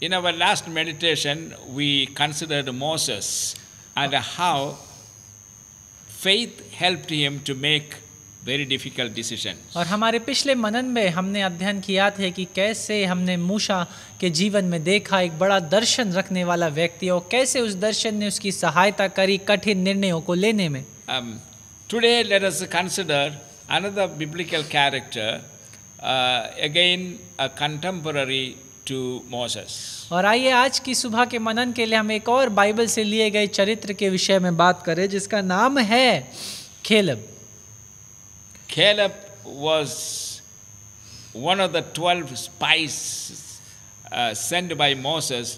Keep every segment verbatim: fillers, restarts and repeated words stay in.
In our last meditation, we considered Moses and how faith helped him to make very difficult decisions. और हमारे पिछले मनन में हमने अध्ययन किया था कि कैसे हमने मूसा के जीवन में देखा एक बड़ा दर्शन रखने वाला व्यक्ति और कैसे उस दर्शन ने उसकी सहायता करी कठिन निर्णयों को लेने में. Um, today, let us consider another biblical character, uh, again a contemporary to Moses. और आइए आज की सुबह के मनन के लिए हम एक और बाइबल से लिए गए चरित्र के विषय में बात करें जिसका नाम है Caleb. Caleb was one of the twelve spies uh, sent by Moses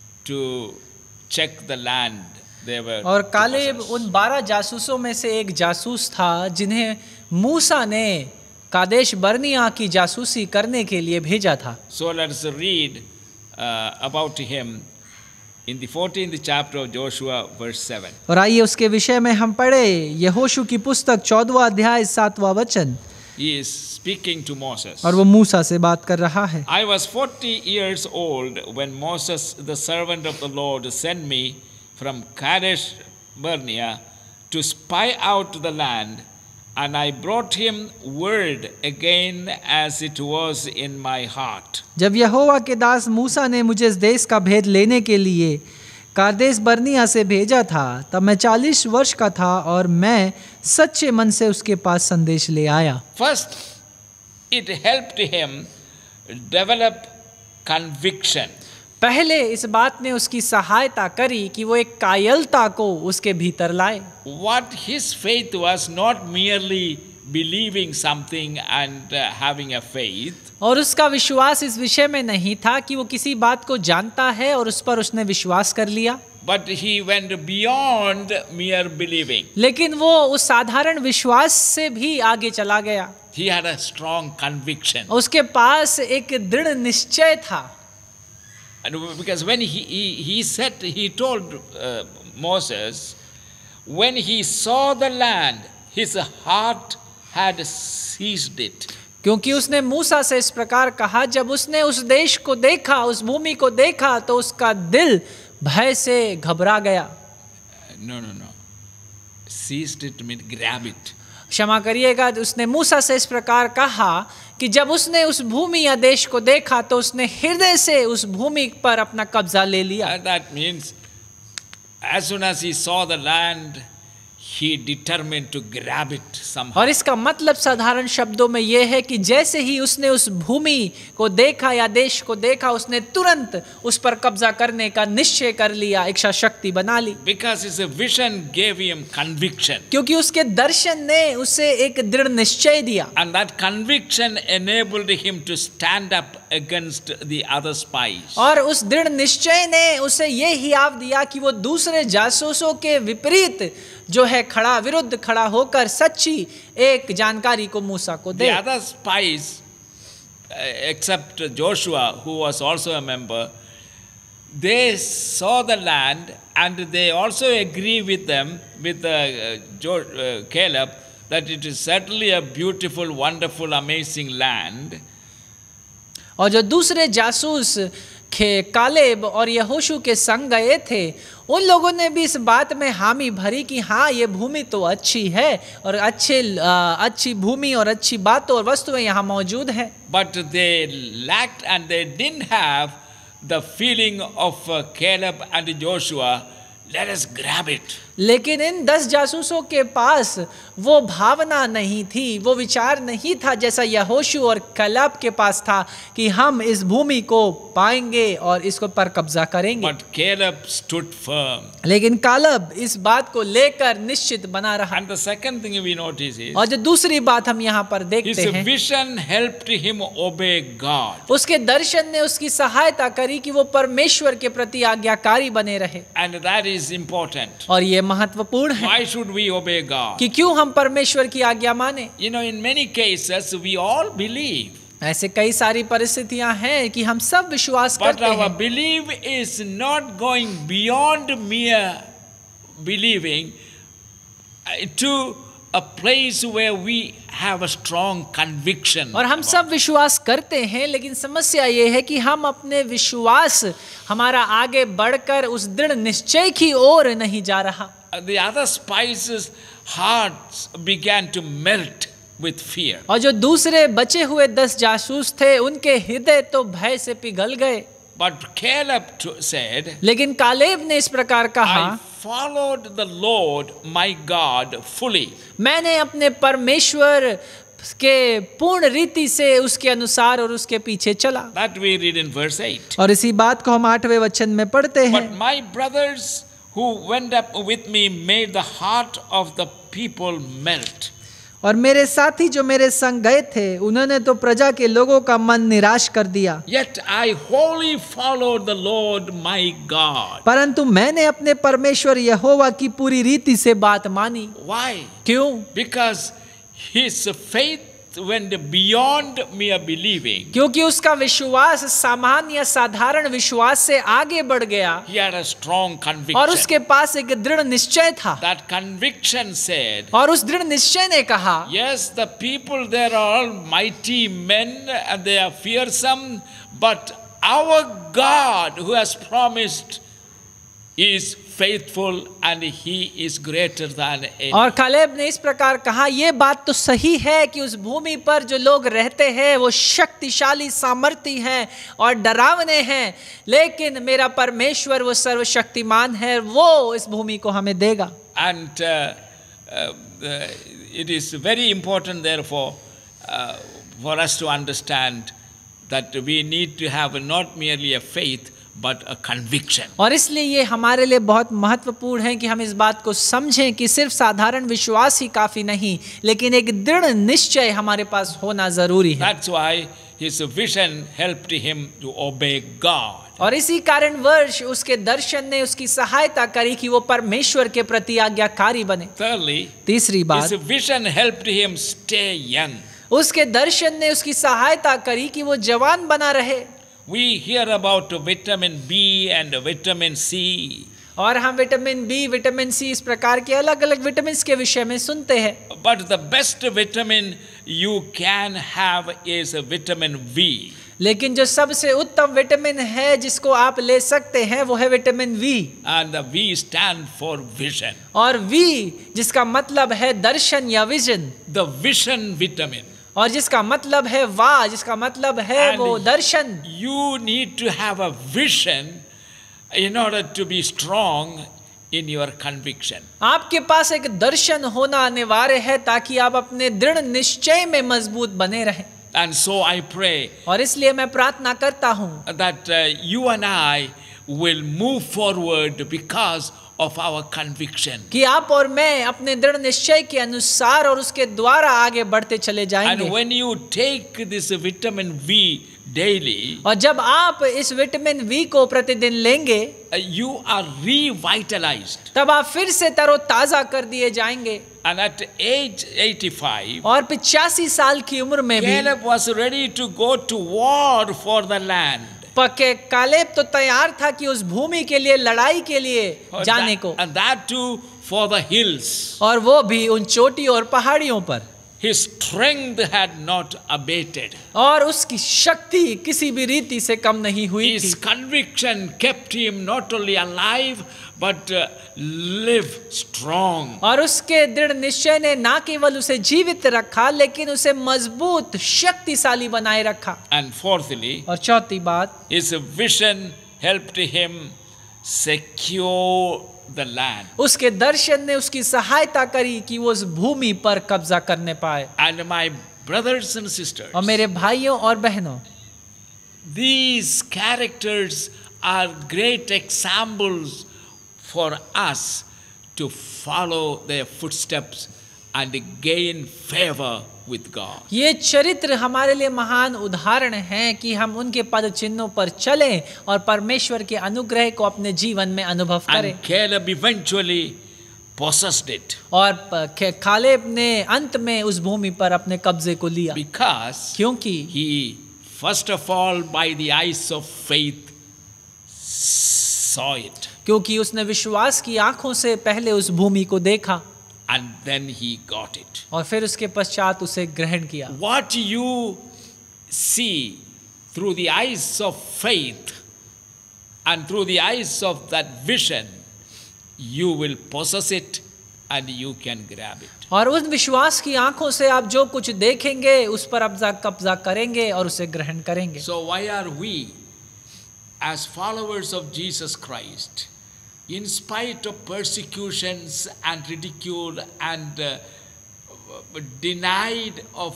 to check the land they were. और कालेब उन बारह जासूसों में से एक जासूस था जिन्हें मूसा ने कादेश बर्निया की जासूसी करने के लिए भेजा था. So let's read uh, about him in the fourteenth chapter of Joshua, verse seven. और आइए उसके विषय में हम पढ़े यहोशू की पुस्तक चौदहवां अध्याय सातवां वचन. He is speaking to Moses. और वो मूसा से बात कर रहा है. I was forty years old when Moses, the servant of the Lord, sent me from Kadesh Barnea to spy out the land, and I brought him word again as it was in my heart. जब यहोवा के दास मूसा ने मुझे इस देश का भेद लेने के लिए कादेश बर्निया से भेजा था तब मैं चालीस वर्ष का था और मैं सच्चे मन से उसके पास संदेश ले आया. First, it helped him develop conviction. पहले इस बात ने उसकी सहायता करी कि वो एक कायलता को उसके भीतर लाए. What his faith was not merely believing something and uh, having a faith. और उसका विश्वास इस विषय में नहीं था कि वो किसी बात को जानता है और उस पर उसने विश्वास कर लिया. But he went beyond mere believing. लेकिन वो उस साधारण विश्वास से भी आगे चला गया. He had a strong conviction. उसके पास एक दृढ़ निश्चय था. And because when he, he, he said, he told uh, Moses, when he saw the land, his heart had seized it. क्योंकि उसने मूसा से इस प्रकार कहा, जब उसने उस देश को देखा, उस भूमि को देखा, तो उसका दिल भय से घबरा गया. No, no, no. Seized it means grab it. क्षमा करिएगा, उसने मूसा से इस प्रकार कहा कि जब उसने उस भूमि या देश को देखा तो उसने हृदय से उस भूमि पर अपना कब्जा ले लिया. And that means as soon as he saw the land, he determined to grab it somehow. और इसका मतलब साधारण शब्दों में यह है कि जैसे ही उसने उस भूमि को देखा या देश को देखा, उसने तुरंत उस पर कब्जा करने का निश्चय कर लिया, इच्छा शक्ति बना ली. Because his vision gave him conviction. क्योंकि उसके दर्शन ने उसे एक दृढ़ निश्चय दिया. And that conviction enabled him to stand up against the other spies. और उस दृढ़ निश्चय ने उसे ये हियाव दिया कि वो दूसरे जासूसों के विपरीत जो है खड़ा विरुद्ध खड़ा होकर सच्ची एक जानकारी को मूसा को दे. The other spies, except Joshua, who was also a member, they saw the land and they also agree with them, with uh, jo- uh, Caleb, that it is certainly a beautiful, wonderful, amazing land. और जो दूसरे जासूस Caleb और यहोशू के संग गए थे, उन लोगों ने भी इस बात में हामी भरी कि हाँ, ये भूमि तो अच्छी है और अच्छे अच्छी भूमि और अच्छी बातें और वस्तुएं यहाँ मौजूद हैं. But they lacked and they didn't have the feeling of uh, Caleb and Joshua, let us grab it. लेकिन इन दस जासूसों के पास वो भावना नहीं थी, वो विचार नहीं था जैसा यहोशू और कालेब के पास था कि हम इस भूमि को पाएंगे और इसको पर कब्जा करेंगे. But Caleb stood firm. लेकिन कालेब इस बात को लेकर निश्चित बना रहा. And the second thing we notice is, और जो दूसरी बात हम यहाँ पर देखते his हैं, vision helped him obey God. उसके दर्शन ने उसकी सहायता करी कि वो परमेश्वर के प्रति आज्ञाकारी बने रहे. And that is important. और ये महत्वपूर्ण है. Why should we obey God? कि क्यों हम परमेश्वर की आज्ञा माने. You know, in many cases we all believe. ऐसे कई सारी परिस्थितियां हैं कि हम सब विश्वास But करते our हैं, belief is not going beyond mere believing to a place where we have a strong conviction. और हम सब विश्वास करते हैं, लेकिन समस्या ये है कि हम अपने विश्वास हमारा आगे बढ़कर उस दृढ़ निश्चय की ओर नहीं जा रहा। The other spies' hearts began to melt with fear. और जो दूसरे बचे हुए दस जासूस थे उनके हृदय तो भय से पिघल गए। But Caleb said, लेकिन कालेब ने इस प्रकार कहा, I followed the Lord my God fully. मैंने अपने परमेश्वर के पूर्ण रीति से उसके अनुसार और उसके पीछे चला। That we read in verse eight. और इसी बात को हम आठवें वचन में पढ़ते हैं। But my brothers who went up with me made the heart of the people melt. और मेरे साथी जो मेरे संग गए थे उन्होंने तो प्रजा के लोगों का मन निराश कर दिया। Yet I wholly followed the Lord my God. परंतु मैंने अपने परमेश्वर यहोवा की पूरी रीति से बात मानी। Why? क्यों? Because his faith went beyond mere believing. क्योंकि उसका विश्वास सामान्य साधारण विश्वास से आगे बढ़ गया। He had a strong conviction. और उसके पास एक दृढ़ निश्चय था। That conviction said, और उस दृढ़ निश्चय ने कहा, yes, the people there are all mighty men and they are fearsome, but our God who has promised is faithful and he is greater than any. और कालेब ने इस प्रकार कहा, ये बात तो सही है कि उस भूमि पर जो लोग रहते हैं वो शक्तिशाली सामर्थी हैं और डरावने हैं, लेकिन मेरा परमेश्वर वो सर्वशक्तिमान है, वो इस भूमि को हमें देगा। And uh, uh, uh, it is very important therefore uh, for us to understand that we need to have not merely a faith but a conviction. और इसलिए ये हमारे लिए बहुत महत्वपूर्ण है कि हम इस बात को समझें कि सिर्फ साधारण विश्वास ही काफी नहीं, लेकिन एक दृढ़ निश्चय हमारे पास होना जरूरी है। That's why his vision helped him to obey God. और इसी कारणवश उसके दर्शन ने उसकी सहायता करी कि वो परमेश्वर के प्रति आज्ञाकारी बने। Thirdly, तीसरी बात, his vision helped him stay young. उसके दर्शन ने उसकी सहायता करी कि वो जवान बना रहे। We hear about vitamin B and vitamin C. और हम विटामिन बी, विटामिन सी, इस प्रकार के अलग अलग विटामिन के विषय में सुनते हैं। But the best vitamin you can have is vitamin V. लेकिन जो सबसे उत्तम विटामिन है जिसको आप ले सकते हैं वो है vitamin V. And the V stand for vision. और वी जिसका मतलब है दर्शन या विजन। The vision vitamin. और जिसका मतलब है वाह, जिसका मतलब है And वो दर्शन। You need to have a vision in order to be strong in your conviction. आपके पास एक दर्शन होना अनिवार्य है ताकि आप अपने दृढ़ निश्चय में मजबूत बने रहें। And so I pray और इसलिए मैं प्रार्थना करता हूँ that uh, you and I will move forward because of our conviction. कि आप और मैं अपने दृढ़ निश्चय के अनुसार और उसके द्वारा आगे बढ़ते चले जाएंगे। And when you take this vitamin V daily, और जब आप इस विटामिन वी को प्रतिदिन लेंगे, uh, you are revitalized. तब आप फिर से तरोताजा कर दिए जाएंगे। And at age eighty-five, और पिचासी साल की उम्र में भी Caleb was ready to go to war for the land. पक्के कालेब तो तैयार था कि उस भूमि के लिए, लड़ाई के लिए जाने को, And that too for the hills. और वो भी उन चोटी और पहाड़ियों पर। His strength had not abated. और उसकी शक्ति किसी भी रीति से कम नहीं हुई His थी। conviction kept him not only alive but uh, live strong. और उसके दृढ़ निश्चय ने ना केवल उसे जीवित रखा लेकिन उसे मजबूत शक्तिशाली बनाए रखा। And fourthly, और चौथी बात, his vision helped him secure the land. उसके दर्शन ने उसकी सहायता करी कि वो उस भूमि पर कब्जा करने पाए। And my brothers and sisters, और मेरे भाइयों और बहनों, these characters are great examples for us to follow their footsteps and gain favor with God. ये चरित्र हमारे लिए महान उदाहरण हैं कि हम उनके पद चिन्हों पर चलें और परमेश्वर के अनुग्रह को अपने जीवन में अनुभव करें। And Caleb eventually possessed it. और कालेब ने अंत में उस भूमि पर अपने कब्जे को लिया, Because क्योंकि he first of all by the eyes of faith saw it. क्योंकि उसने विश्वास की आंखों से पहले उस भूमि को देखा। and then he got it. और फिर उसके पश्चात उसे ग्रहण किया। What you see through the eyes of faith and through the eyes of that vision, you will possess it and you can grab it. और उस विश्वास की आंखों से आप जो कुछ देखेंगे उस पर आप कब्जा करेंगे और उसे ग्रहण करेंगे। So why are we as followers of Jesus Christ, in spite of persecutions and ridicule and uh, denied of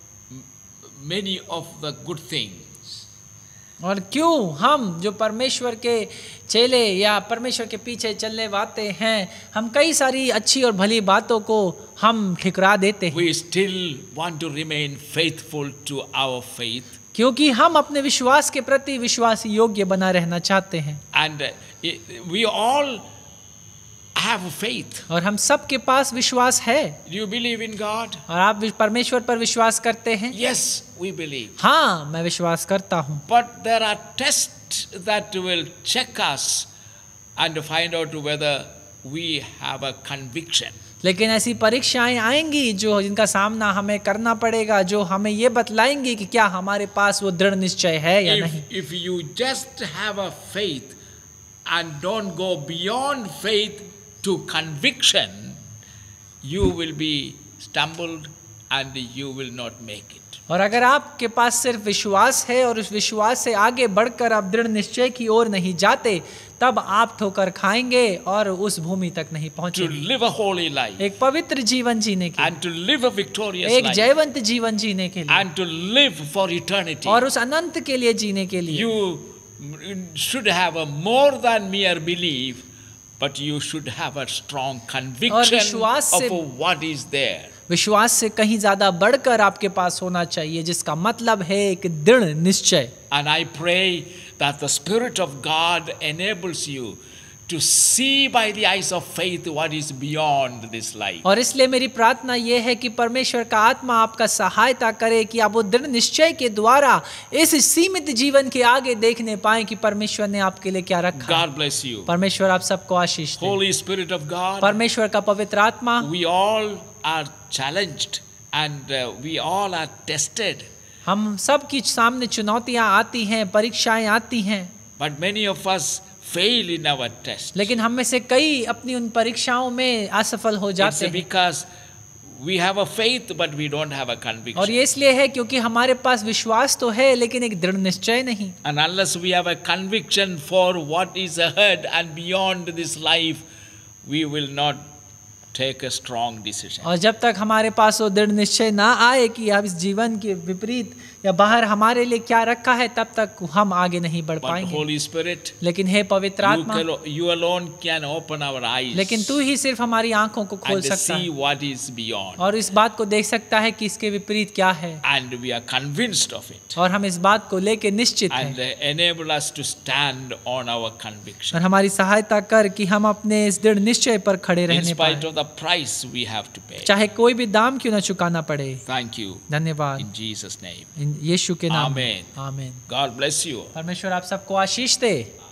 many of the good things, और क्यों हम जो परमेश्वर के चेले या परमेश्वर के पीछे चलने वाले हैं, हम कई सारी अच्छी और भली बातों को हम ठुकरा देते हैं, we still want to remain faithful to our faith, क्योंकि हम अपने विश्वास के प्रति विश्वास योग्य बना रहना चाहते हैं। and uh, we all have faith. और हम सब के पास विश्वास है। Do you believe in God? और आप परमेश्वर पर विश्वास करते हैं? Yes, we believe. हाँ, मैं विश्वास करता हूँ। But there are tests that will check us and find out whether we have a conviction. लेकिन ऐसी परीक्षाएं आएंगी जो जिनका सामना हमें करना पड़ेगा, जो हमें ये बतलाएंगी कि क्या हमारे पास वो दृढ़ निश्चय है या If, नहीं। if you just have a faith and don't go beyond faith to conviction, you will be stumbled and you will not make it. और अगर आपके पास सिर्फ विश्वास है और उस विश्वास से आगे बढ़कर आप दृढ़ निश्चय की ओर नहीं जाते, तब आप ठोकर खाएंगे और उस भूमि तक नहीं To पहुंचेंगे। live a holy life एक पवित्र जीवन जीने के and to live a victorious लिए, एक life जयवंत जीवन जीने के लिए, and to live for eternity, और उस अनंत के लिए जीने के लिए you should have a more than mere belief, but you should have a strong conviction विश्वास से- of what is there. विश्वास से कहीं ज्यादा बढ़कर आपके पास होना चाहिए, जिसका मतलब है एक दृढ़ निश्चय। And I pray that the Spirit of God enables you to see by the eyes of faith what is beyond this life. और इसलिए मेरी प्रार्थना यह है कि परमेश्वर का आत्मा आपका सहायता करे कि आप वो दृढ़ निश्चय के द्वारा इस सीमित जीवन के आगे देखने पाएं कि परमेश्वर ने आपके लिए क्या रखा है। God bless you. परमेश्वर आप सबको आशीष दे। Holy Spirit of God, परमेश्वर का पवित्र आत्मा, we all are challenged and uh, we all are tested. हम सब की सामने चुनौतियां आती हैं, परीक्षाएं आती हैं, But many of us fail in our test. लेकिन हम में से कई अपनी उन परीक्षाओं में असफल हो It's जाते हैं। because we have a faith but we don't have a और conviction. ये इसलिए है क्योंकि हमारे पास विश्वास तो है लेकिन एक दृढ़ निश्चय नहीं। And unless we have a conviction for what is ahead and beyond this life, we will not take a strong decision. और जब तक हमारे पास वो दृढ़ निश्चय ना आए कि अब इस जीवन के विपरीत या बाहर हमारे लिए क्या रखा है, तब तक हम आगे नहीं बढ़ But पाएंगे। Holy Spirit, लेकिन हे पवित्र you, आत्मा, calo- you alone can open our eyes लेकिन तू ही सिर्फ हमारी आंखों को खोल and सकता see है what is beyond. और इस बात को देख सकता है कि इसके विपरीत क्या है, And we are convinced of it. और हम इस बात को लेके निश्चित And हैं। uh, enable us to stand on our conviction. और हमारी सहायता कर कि हम अपने इस दृढ़ निश्चय पर खड़े In रहने spite पाए, of the price we have to pay. चाहे कोई भी दाम क्यों ना चुकाना पड़े। Thank you. धन्यवाद In Jesus' name. इन यीशु के नाम में। Amen. आमीन। God bless you. परमेश्वर आप सबको आशीष दे।